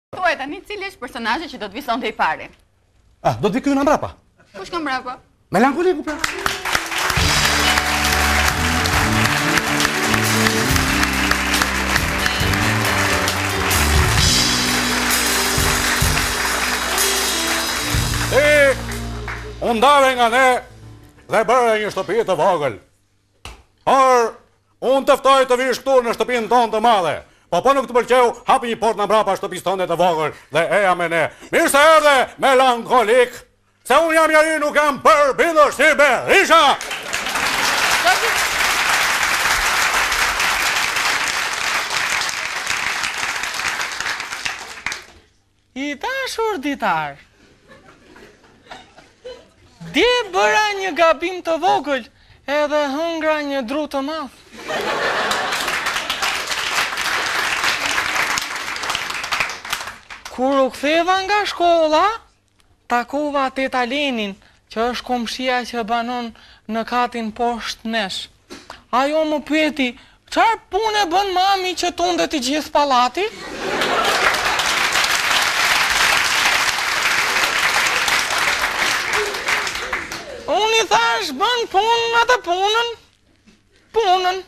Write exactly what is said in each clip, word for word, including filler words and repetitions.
Thuaj tani cili është personazhi që do të visonte i pari? Ah, do të vi ky nga mbrapa. Kush ka mbrapa? Melankoliku pra. E, unë ndave nga ne dhe bërë një shtëpi të vogël. Por, unë të ftoj të vish këtu në shtëpinë tonë të madhe. Po po nuk të pëlqeu, hapi një port në mbrapa shtëpisë tonë të vogël dhe eja me ne. Mirë se erdhe, melankolik, se unë jam jari nuk jam për bindër si Berisha. I dashur ditar, dje bëra një gabim të vogël edhe hëngra një dru të madh. Kur u ktheva nga shkolla, takova teta Lenin, që është komshia që banon në katin poshtë nesh. Ajo më pyeti, çfarë pune bën mami që tundet i gjithë pallati? Unë i thash, bën punën atë punën, punën.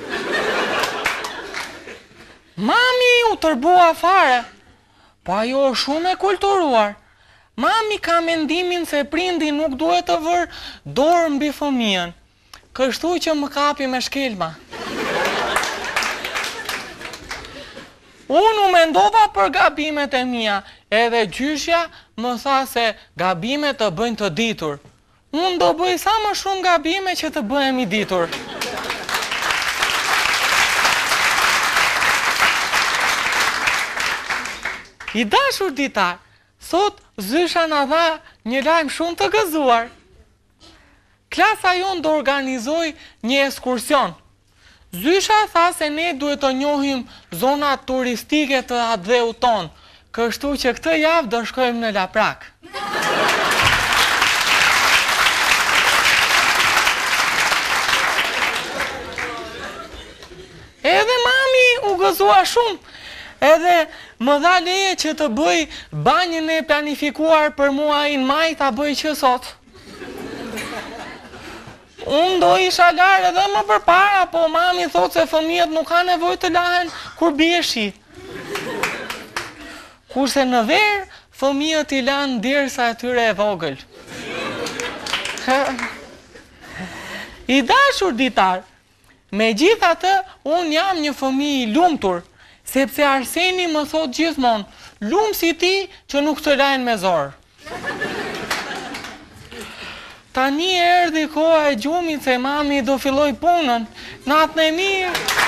Mami u tërbua fare, po ajo është shumë e kulturuar. Mami ka mendimin se prindi nuk duhet të vër dorë mbi fëmijën, kështu që më kapi me shkelma. Unë u mendova për gabimet e mia, edhe gjyshja më tha se gabimet të bëjnë të ditur. Unë do bëj sa më shumë gabime që të bëhem i ditur. I dashur ditar, sot Zysha na dha një lajm shumë të gëzuar. Klasa jonë do organizoj një ekskursion. Zysha tha se ne duhet të njohim zonat turistike të atdheut tonë, kështu që këtë javë do shkojmë në Laprak. Edhe mami u gëzua shumë, edhe më dha leje që të bëj banjën e planifikuar për muajin maj, ta bëj që sot. Unë do isha larë edhe më përpara, po mami thot se fëmijët nuk ka nevojë të lahen kur bie shi. Kurse në verë, fëmijët i lanë derisa atyre e vogël. I dashur ditar, me gjitha të, unë jam një fëmijë i lumtur, sepse Arseni më thot gjithmonë, lumë si ti që nuk të lajnë me zorë. Tani erdhi koha e gjumit se mami do filloj punën, natën e mirë.